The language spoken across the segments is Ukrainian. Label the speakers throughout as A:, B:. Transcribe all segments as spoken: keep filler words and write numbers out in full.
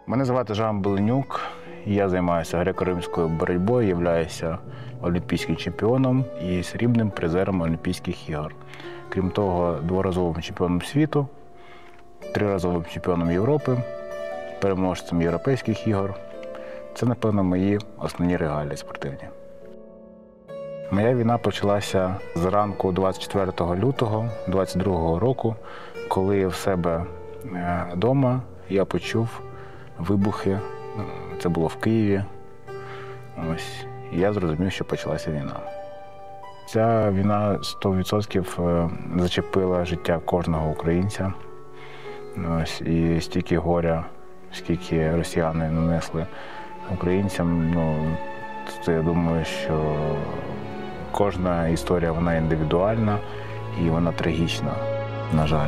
A: Мене звати Жан Беленюк, я займаюся греко-римською боротьбою, являюся олімпійським чемпіоном і срібним призером Олімпійських ігор. Крім того, дворазовим чемпіоном світу, триразовим чемпіоном Європи, переможцем Європейських ігор. Це, напевно, мої основні регалії спортивні. Моя війна почалася зранку двадцять четвертого лютого двадцять другого року, коли в себе вдома я почув вибухи. Це було в Києві. Ось. І я зрозумів, що почалася війна. Ця війна сто відсотків зачепила життя кожного українця. Ось. І стільки горя, скільки росіяни нанесли українцям, ну, то я думаю, що кожна історія, вона індивідуальна і вона трагічна, на жаль.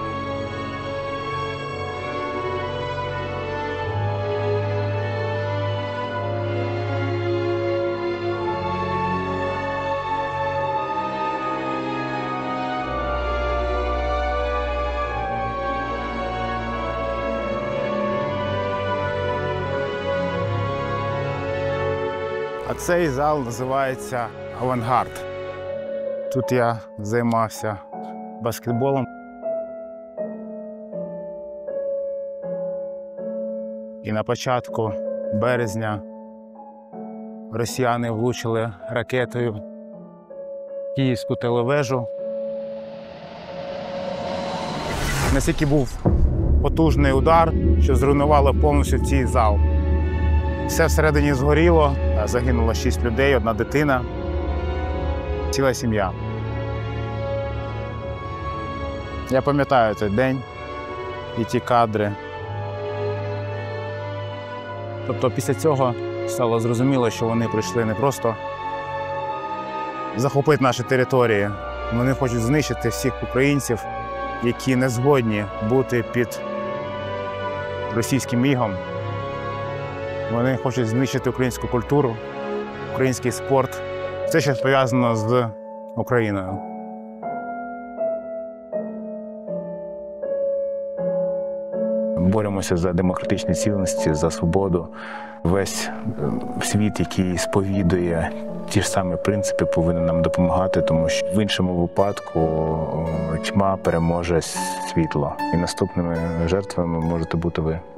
B: А цей зал називається «Авангард». Тут я займався баскетболом. І на початку березня росіяни влучили ракетою в Київську телевежу. Настільки був потужний удар, що зруйнувало повністю цей зал. Все всередині згоріло, загинуло шість людей, одна дитина, ціла сім'я. Я пам'ятаю цей день і ті кадри. Тобто після цього стало зрозуміло, що вони прийшли не просто захопити наші території, вони хочуть знищити всіх українців, які не згодні бути під російським ігом. Вони хочуть знищити українську культуру, український спорт. Все, що пов'язано з Україною.
A: Боремося за демократичні цінності, за свободу. Весь світ, який сповідує ті ж самі принципи, повинен нам допомагати, тому що в іншому випадку тьма переможе світло. І наступними жертвами можете бути ви.